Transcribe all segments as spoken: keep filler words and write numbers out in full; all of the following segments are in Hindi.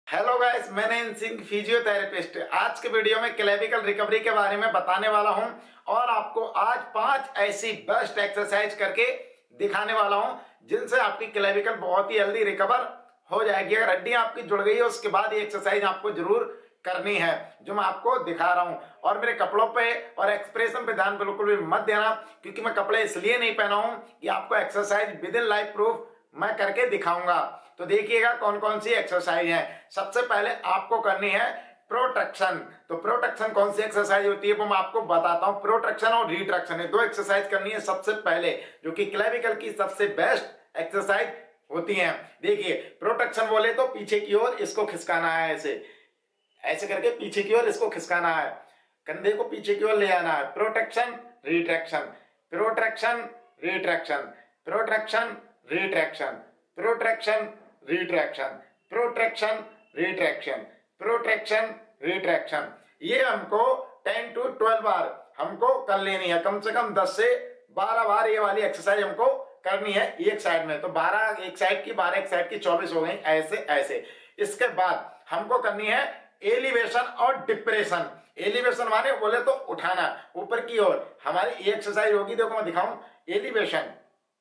हेलो गाइस, मैं नयन सिंह फिजियोथेरेपिस्ट। आज के वीडियो में क्लेविकल रिकवरी के बारे में बताने वाला हूं और आपको आज पांच ऐसी बेस्ट एक्सरसाइज करके दिखाने वाला हूं जिनसे आपकी क्लेविकल बहुत ही जल्दी रिकवर हो जाएगी। अगर हड्डियां आपकी जुड़ गई है उसके बाद ये एक्सरसाइज आपको जरूर करनी है जो मैं आपको दिखा रहा हूं। और मेरे कपड़ों पे और एक्सप्रेशन पे ध्यान बिल्कुल भी मत देना, क्योंकि मैं कपड़े इसलिए नहीं पहना हूं कि आपको exercise with in life proof मैं करके दिखाऊंगा। तो देखिएगा कौन कौन सी एक्सरसाइज है। सबसे पहले आपको करनी है प्रोट्रैक्शन। तो प्रोट्रैक्शन कौन सी एक्सरसाइज होती है वो मैं आपको बताता हूं। प्रोट्रैक्शन और रिट्रैक्शन, दो एक्सरसाइज करनी है सबसे पहले, जो कि क्लेविकल की सबसे बेस्ट एक्सरसाइज होती है। देखिए, प्रोट्रैक्शन बोले तो पीछे की ओर इसको खिसकाना है, ऐसे ऐसे करके पीछे की ओर इसको खिसकाना है, कंधे को पीछे की ओर ले आना है। Protraction retraction, protraction retraction, protraction retraction, protraction retraction, protraction retraction, protraction retraction. ये हमको टेन टू ट्वेल्व बार हमको कर लेनी है। कम से कम दस से बारह बार ये वाली एक्सरसाइज हमको करनी है एक साइड में। तो बारह एक साइड की, बारह एक साइड की, चौबीस हो गई, ऐसे ऐसे। इसके बाद हमको करनी है एलिवेशन और डिप्रेशन। एलिवेशन माने बोले तो उठाना ऊपर की ओर। हमारी ये एक्सरसाइज होगी, देखो मैं दिखाऊं। Elevation,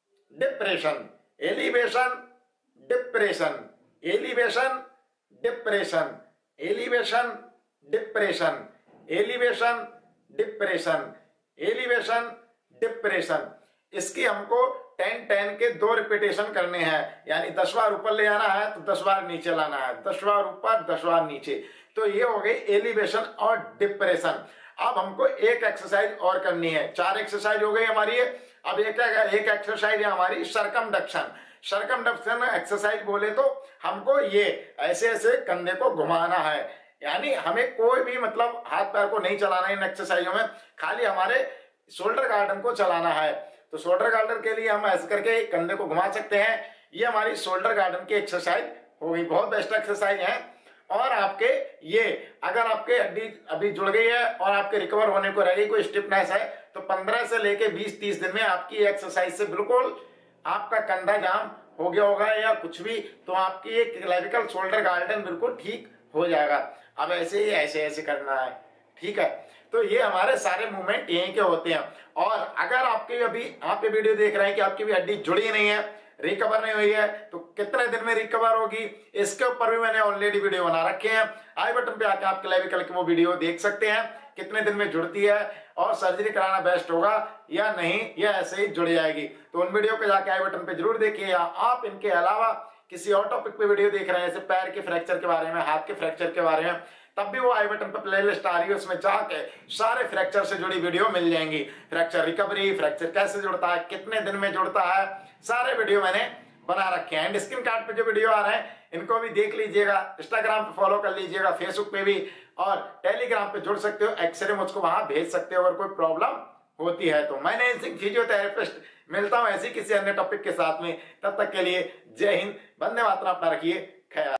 depression, elevation, depression, elevation, depression, elevation, depression, elevation, depression, elevation, depression. इसकी हमको टेन टेन के दो रिपीटेशन करने हैं, यानी दस बार ऊपर ले आना है तो दस बार नीचे लाना है, दस बार ऊपर दस बार नीचे। तो ये हो गई एलिवेशन और डिप्रेशन। अब हमको एक एक्सरसाइज और करनी है। चार एक्सरसाइज हो गई हमारी। अब एक एक एक्सरसाइज है हमारी सरकमडक्शन। सरकमडक्शन एक्सरसाइज बोले तो हमको ये ऐसे ऐसे कंधे को घुमाना है, यानी हमें कोई भी मतलब हाथ पैर को नहीं चलाना है इन एक्सरसाइजों में, खाली हमारे शोल्डर गार्डन को चलाना है। तो शोल्डर गार्डन के लिए हम ऐसे करके कंधे को घुमा सकते हैं। ये हमारी शोल्डर गार्डन की एक्सरसाइज हो गई, बहुत बेस्ट एक्सरसाइज है। और आपके ये अगर आपके हड्डी अभी जुड़ गई है और आपके रिकवर होने को रह गई, कोई स्टिफनेस है, तो पंद्रह से लेके बीस तीस दिन में आपकी एक्सरसाइज से बिल्कुल आपका कंधा जाम हो गया होगा या कुछ भी, तो आपकी ये क्लेविकल शोल्डर गार्डन बिल्कुल ठीक हो जाएगा। अब ऐसे ही ऐसे ऐसे करना है, ठीक है। तो ये हमारे सारे मूवमेंट यहीं के होते हैं। और अगर आपके अभी आप ये वीडियो देख रहे हैं कि आपकी भी हड्डी जुड़ी नहीं है, रिकवर नहीं हुई है, तो कितने दिन में रिकवर होगी इसके ऊपर भी मैंने ऑलरेडी वीडियो बना रखे हैं। आई बटन पे आके आप क्लेविकल की वो वीडियो देख सकते हैं, कितने दिन में जुड़ती है और सर्जरी कराना बेस्ट होगा या नहीं, या ऐसे ही जुड़ जाएगी। तो उन वीडियो को जाके आई बटन पे जरूर देखिए। या आप इनके अलावा किसी और टॉपिक पे वीडियो देख रहे हैं, जैसे पैर के फ्रैक्चर के बारे में, हाथ के फ्रैक्चर के बारे में, तब भी वो आई बटन पर प्लेलिस्ट आ रही है, उसमें जाके सारे फ्रैक्चर से जुड़ी वीडियो मिल जाएंगी। फ्रैक्चर रिकवरी, फ्रैक्चर कैसे जुड़ता है, कितने दिन में जुड़ता है, सारे वीडियो मैंने बना रखे हैं। एंड स्क्रीन कार्ड पे जो वीडियो आ रहे हैं इनको भी देख लीजिएगा। इंस्टाग्राम पे फॉलो कर लीजिएगा, फेसबुक पे भी, और टेलीग्राम पे जुड़ सकते हो। एक्सरे मुझको वहां भेज सकते हो अगर कोई प्रॉब्लम होती है तो। मैं नयन सिंह फिजियोथेरेपिस्ट, मिलता हूं ऐसी किसी अन्य टॉपिक के साथ में। तब तक के लिए जय हिंद, वंदे मातरम। अपना रखिए ख्याल।